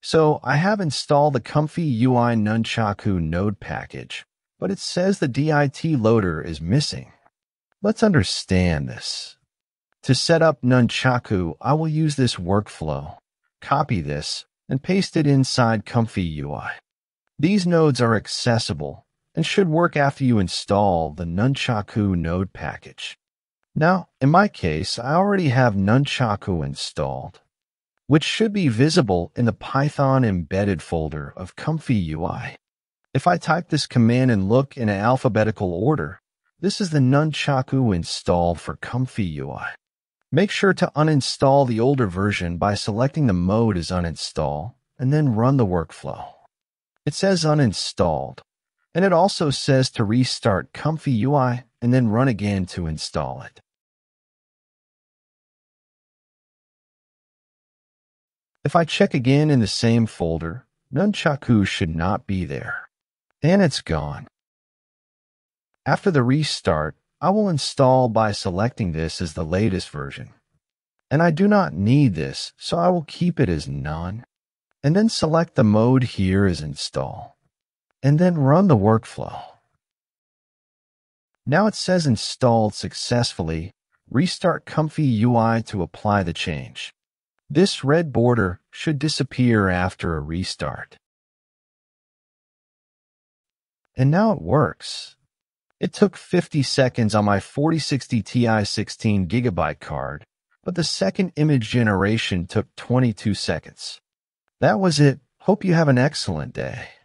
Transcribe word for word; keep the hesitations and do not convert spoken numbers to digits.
So I have installed the Comfy U I Nunchaku node package, but it says the D I T loader is missing. Let's understand this. To set up Nunchaku, I will use this workflow, copy this, and paste it inside Comfy U I. These nodes are accessible and should work after you install the Nunchaku node package. Now, in my case, I already have Nunchaku installed, which should be visible in the Python embedded folder of Comfy U I. If I type this command and look in alphabetical order, this is the Nunchaku installed for Comfy U I. Make sure to uninstall the older version by selecting the mode as uninstall and then run the workflow. It says uninstalled, and it also says to restart Comfy U I and then run again to install it. If I check again in the same folder, Nunchaku should not be there, and it's gone. After the restart, I will install by selecting this as the latest version. And I do not need this, so I will keep it as none, and then select the mode here as install, and then run the workflow. Now it says installed successfully. Restart Comfy U I to apply the change. This red border should disappear after a restart. And now it works. It took fifty seconds on my forty sixty Ti sixteen gigabyte card, but the second image generation took twenty-two seconds. That was it. Hope you have an excellent day.